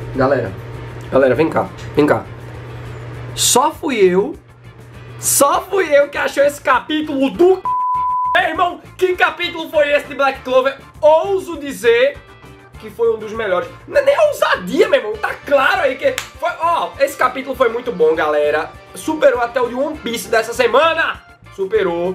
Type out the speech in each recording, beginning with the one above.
Galera, vem cá. Só fui eu que achou esse capítulo do Meu irmão, que capítulo foi esse de Black Clover? Ouso dizer que foi um dos melhores. Não é nem ousadia, meu irmão. Tá claro aí que foi... Ó, esse capítulo foi muito bom, galera. Superou até o de One Piece dessa semana. Superou.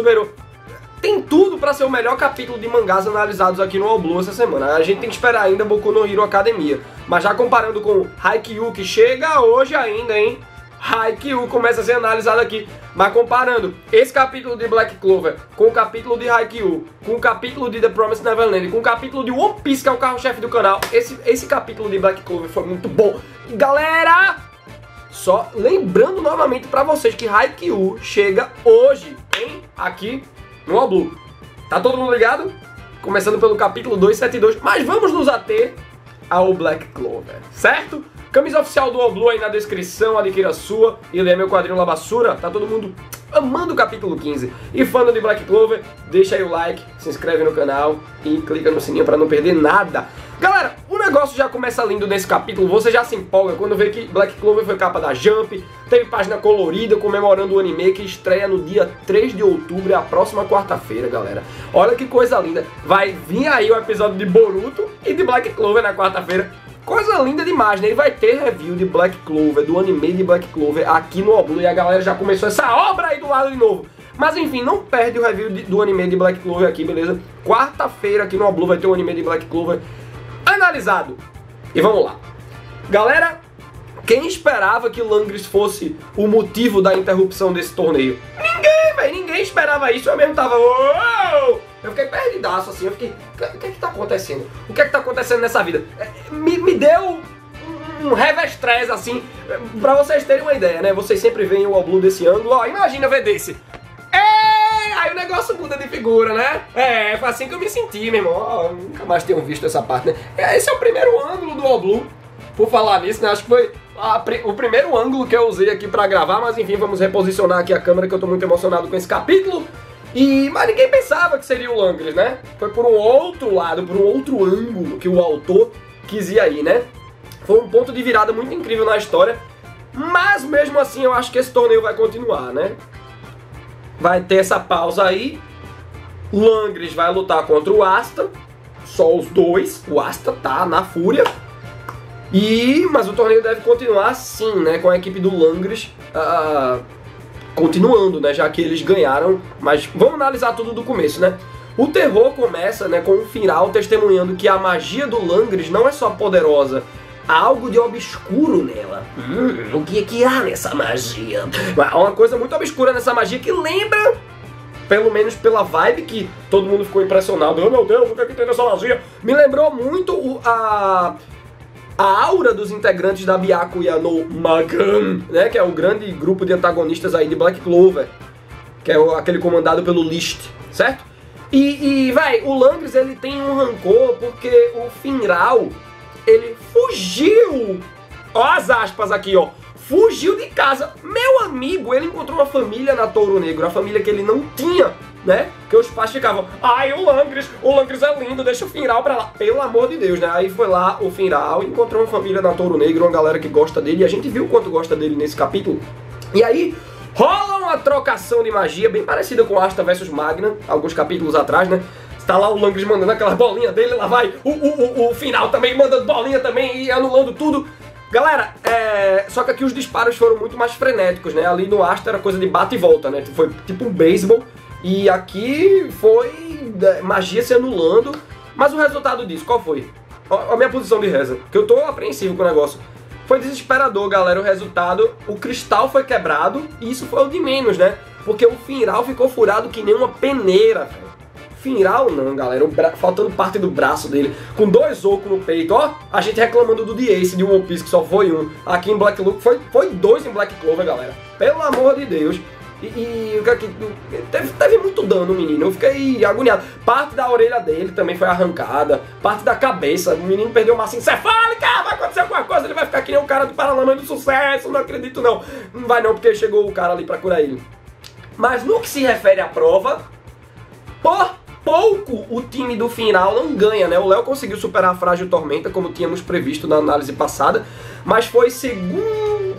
Tem tudo pra ser o melhor capítulo de mangás analisados aqui no All Blue essa semana. A gente tem que esperar ainda Boku no Hero Academia. Mas já comparando com Haikyuu, que chega hoje ainda, hein? Haikyuu começa a ser analisado aqui. Mas comparando esse capítulo de Black Clover com o capítulo de Haikyuu, com o capítulo de The Promised Neverland, com o capítulo de One Piece, que é o carro-chefe do canal, esse capítulo de Black Clover foi muito bom. E galera, só lembrando novamente pra vocês que Haikyuu chega hoje, hein? Aqui no All Blue. Tá todo mundo ligado? Começando pelo capítulo 272, mas vamos nos ater ao Black Clover, certo? Camisa oficial do All Blue aí na descrição, adquira a sua e lê meu quadrinho La Basura. Tá todo mundo amando o capítulo 15. E fã de Black Clover, deixa aí o like, se inscreve no canal e clica no sininho pra não perder nada. Galera, o negócio já começa lindo nesse capítulo, você já se empolga quando vê que Black Clover foi capa da Jump, teve página colorida comemorando o anime que estreia no dia 3 de outubro, é a próxima quarta-feira, galera. Olha que coisa linda, vai vir aí o episódio de Boruto e de Black Clover na quarta-feira. Coisa linda demais, né? E vai ter review de Black Clover, do anime de Black Clover aqui no All Blue, e a galera já começou essa obra aí do lado de novo. Mas enfim, não perde o review do anime de Black Clover aqui, beleza? Quarta-feira aqui no All Blue vai ter o anime de Black Clover analisado. E vamos lá. Galera, quem esperava que Langris fosse o motivo da interrupção desse torneio? Ninguém, velho, ninguém esperava isso. Eu mesmo tava... Uou! Eu fiquei perdidaço assim, eu fiquei... O que é que tá acontecendo? O que é que tá acontecendo nessa vida? Me deu um revestrez assim, pra vocês terem uma ideia, né? Vocês sempre veem o All Blue desse ângulo, ó, imagina ver desse. Aí o negócio muda de figura, né? Foi assim que eu me senti, meu irmão. Ó, nunca mais tinham visto essa parte, né? Esse é o primeiro ângulo do All Blue. Por falar nisso, né? Acho que foi o primeiro ângulo que eu usei aqui pra gravar, mas enfim, vamos reposicionar aqui a câmera, que eu tô muito emocionado com esse capítulo. Mas ninguém pensava que seria o Langris, né? Foi por um outro lado, por um outro ângulo que o autor quis ir aí, né? Foi um ponto de virada muito incrível na história, mas mesmo assim eu acho que esse torneio vai continuar, né? Vai ter essa pausa aí, Langris vai lutar contra o Asta, só os dois, o Asta tá na fúria, mas o torneio deve continuar sim, né? Com a equipe do Langris continuando, né, já que eles ganharam, mas vamos analisar tudo do começo, né? O terror começa, né, com o final testemunhando que a magia do Langris não é só poderosa, há algo de obscuro nela. O que há nessa magia? Há uma coisa muito obscura nessa magia que lembra, pelo menos pela vibe que todo mundo ficou impressionado. Oh meu Deus, o que é que tem nessa magia? Me lembrou muito a aura dos integrantes da Byakuya no Magan, né, que é o grande grupo de antagonistas aí de Black Clover, que é aquele comandado pelo List, certo? Véi, o Langris, ele tem um rancor porque o Finral, ele fugiu, ó as aspas aqui, ó, fugiu de casa. Meu amigo, ele encontrou uma família na Touro Negro, a família que ele não tinha, né? Que os pais ficavam, ai, o Langris é lindo, deixa o Finral pra lá. Pelo amor de Deus, né? Aí foi lá o Finral, encontrou uma família na Touro Negro, uma galera que gosta dele, e a gente viu o quanto gosta dele nesse capítulo. E aí rola uma trocação de magia bem parecida com Asta vs Magna, alguns capítulos atrás, né? Tá lá o Langris mandando aquelas bolinhas dele, lá vai o Final também mandando bolinha também e anulando tudo. Galera, só que aqui os disparos foram muito mais frenéticos, né? Ali no Asta era coisa de bate e volta, né? Foi tipo um beisebol. E aqui foi magia se anulando. Mas o resultado disso, qual foi? A minha posição de reza, que eu tô apreensivo com o negócio. Foi desesperador, galera, o resultado. O cristal foi quebrado e isso foi o de menos, né? Porque o Finral ficou furado que nem uma peneira, velho. Finral não, galera, faltando parte do braço dele, com 2 ocos no peito, ó, a gente reclamando do The Ace de One Piece, que só foi um, aqui em Black Clover, foi 2 em Black Clover, galera, pelo amor de Deus, teve muito dano o menino, eu fiquei agoniado, parte da orelha dele também foi arrancada, parte da cabeça, o menino perdeu massa encefálica, vai acontecer alguma coisa, ele vai ficar que nem o cara do Paralamas do Sucesso, não acredito não, não vai não, porque chegou o cara ali pra curar ele. Mas no que se refere à prova, por pouco o time do final não ganha, né? O Léo conseguiu superar a frágil Tormenta, como tínhamos previsto na análise passada, mas foi segundo...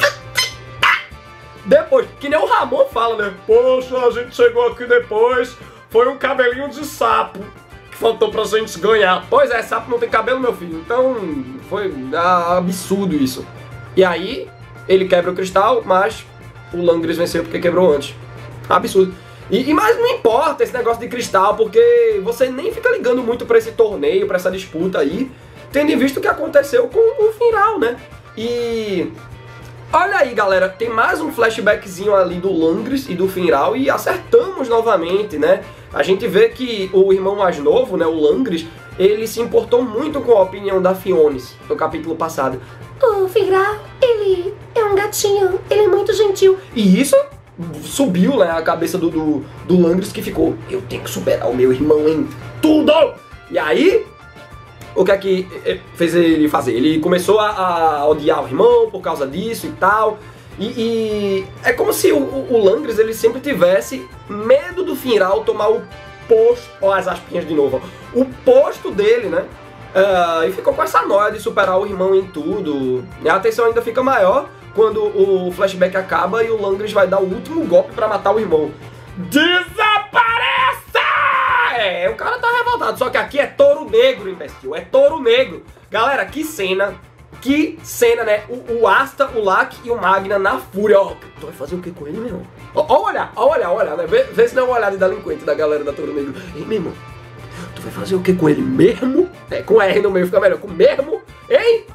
Depois, que nem o Ramon fala, né? Poxa, a gente chegou aqui depois, foi um cabelinho de sapo que faltou pra gente ganhar. Pois é, sapo não tem cabelo, meu filho, então foi absurdo isso. E aí, ele quebra o cristal, mas o Langris venceu porque quebrou antes. Absurdo. Mas não importa esse negócio de cristal, porque você nem fica ligando muito pra esse torneio, pra essa disputa aí, tendo em vista o que aconteceu com o final, né? E olha aí, galera, tem mais um flashbackzinho ali do Langris e do final e acertamos novamente, né? A gente vê que o irmão mais novo, né, o Langris, ele se importou muito com a opinião da Fionis no capítulo passado. O Final, ele é um gatinho, ele é muito gentil. E isso subiu, né, a cabeça do Langris, que ficou: eu tenho que superar o meu irmão em tudo! E aí, o que é que fez ele fazer? Ele começou a odiar o irmão por causa disso e tal. E é como se o Langris, ele sempre tivesse medo do Final tomar o posto, ó as aspinhas de novo, ó, o posto dele, né? E ficou com essa noia de superar o irmão em tudo. E a tensão ainda fica maior quando o flashback acaba e o Langris vai dar o último golpe pra matar o irmão. Desapareça! O cara tá revoltado, só que aqui é touro negro, imbecil, é touro negro. Galera, que cena, né? O Asta, o Lack e o Magna na fúria, ó. Tu vai fazer o que com ele, meu irmão? Ó, olha, né? Vê se não é uma olhada de delinquente da galera da Touro Negro. Ei, meu irmão, tu vai fazer o que com ele mesmo? Com R no meio fica melhor, com mesmo? Hein?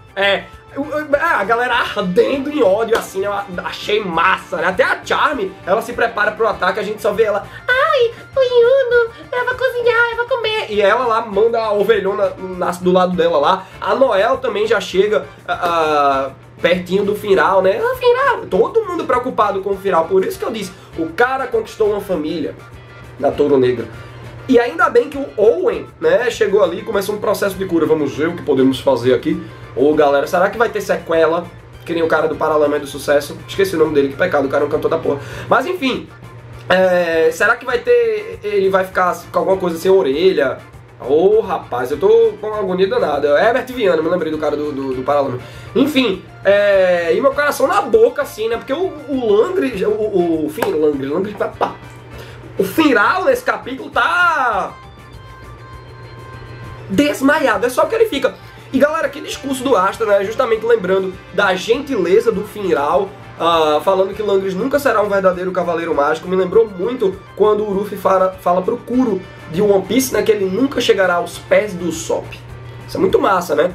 A galera ardendo em ódio, assim, eu achei massa, né? Até a Charme, ela se prepara pro ataque, a gente só vê ela: ai, o Yuno, ela vai cozinhar, ela vai comer. E ela lá manda a ovelhona, nasce do lado dela lá. A Noel também já chega pertinho do final, né? O final, todo mundo preocupado com o final. Por isso que eu disse, o cara conquistou uma família na Touro Negra. E ainda bem que o Owen, né, chegou ali e começou um processo de cura. Vamos ver o que podemos fazer aqui. Ô, galera, será que vai ter sequela? Que nem o cara do Paralama do Sucesso. Esqueci o nome dele, que pecado, o cara é um cantor da porra. Mas enfim, será que vai ter... Ele vai ficar com alguma coisa sem orelha? Ô, rapaz, eu tô com uma agonia danada. É Herbert Viana, me lembrei do cara do Paralama. Enfim, e meu coração na boca, assim, né? Porque o Langris, Langris, pá. O final desse capítulo tá desmaiado, é só o que ele fica. E galera, que discurso do Asta, né? Justamente lembrando da gentileza do final, falando que Langris nunca será um verdadeiro cavaleiro mágico. Me lembrou muito quando o Ruffy fala pro Kuro de One Piece, né? Que ele nunca chegará aos pés do Usopp. Isso é muito massa, né?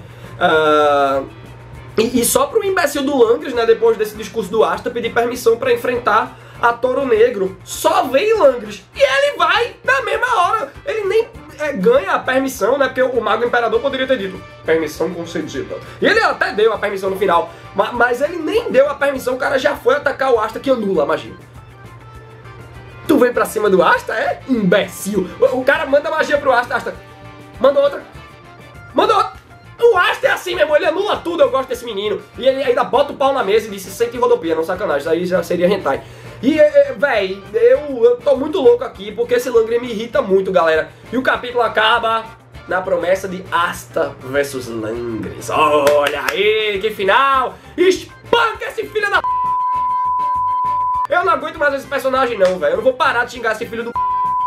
E só pro imbecil do Langris, né? Depois desse discurso do Asta, pedir permissão pra enfrentar a Touro Negro. Só vem Langris e ele vai na mesma hora. Ele nem ganha a permissão, né? Porque o Mago Imperador poderia ter dito permissão concedida. E ele até deu a permissão no final, mas ele nem deu a permissão. O cara já foi atacar o Asta, que anula a magia. Tu vem pra cima do Asta, imbecil. O cara manda magia pro Asta, manda outra. O Asta é assim mesmo, ele anula tudo. Eu gosto desse menino. E ele ainda bota o pau na mesa e diz: sente rodopia, não sacanagem. Isso aí já seria hentai. E, véi, eu tô muito louco aqui, porque esse Langris me irrita muito, galera. E o capítulo acaba na promessa de Asta versus Langris. Olha aí, que final! Espanca esse filho da... Eu não aguento mais esse personagem não, velho. Eu não vou parar de xingar esse filho do...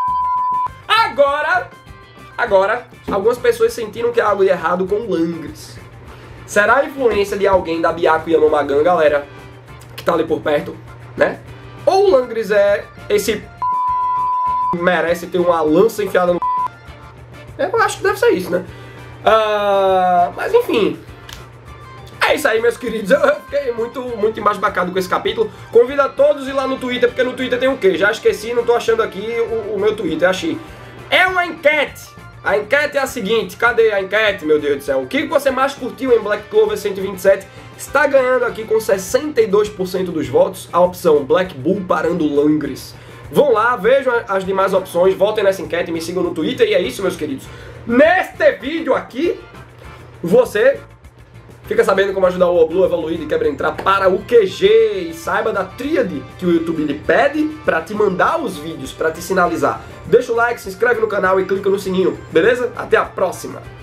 Agora, algumas pessoas sentiram que há algo de errado com o Langris. Será a influência de alguém da Byakuya no Magan, galera, que tá ali por perto, né? Ou o Langris é esse merece ter uma lança enfiada no... Eu acho que deve ser isso, né? Mas enfim, é isso aí, meus queridos. Eu fiquei muito embasbacado com esse capítulo. Convido a todos a ir lá no Twitter, porque no Twitter tem o quê? Já esqueci, não tô achando aqui o meu Twitter, achei. É uma enquete. A enquete é a seguinte, cadê a enquete, meu Deus do céu? O que você mais curtiu em Black Clover 127? Está ganhando aqui com 62% dos votos a opção Black Bull parando Langris. Vão lá, vejam as demais opções, votem nessa enquete, me sigam no Twitter e é isso, meus queridos. Neste vídeo aqui, você fica sabendo como ajudar o Oblu a evoluir de quebra entrar para o QG e saiba da tríade que o YouTube lhe pede para te mandar os vídeos, para te sinalizar deixa o like, se inscreve no canal e clica no sininho, beleza? Até a próxima!